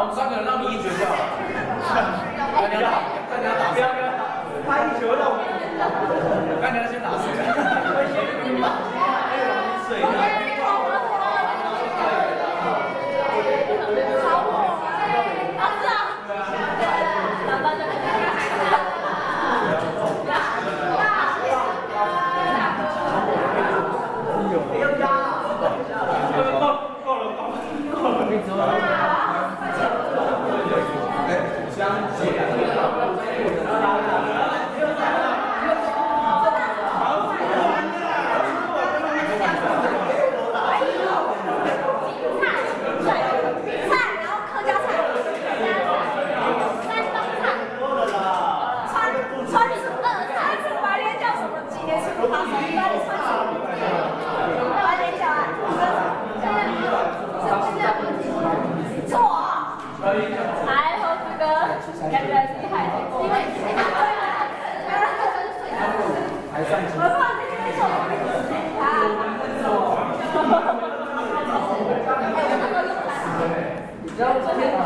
们3个人让你一决就好了。看你要打，看你要打，不要不要打，他一球让我。看你要先打谁？会先晕吧，还有容易睡的。 然后这边。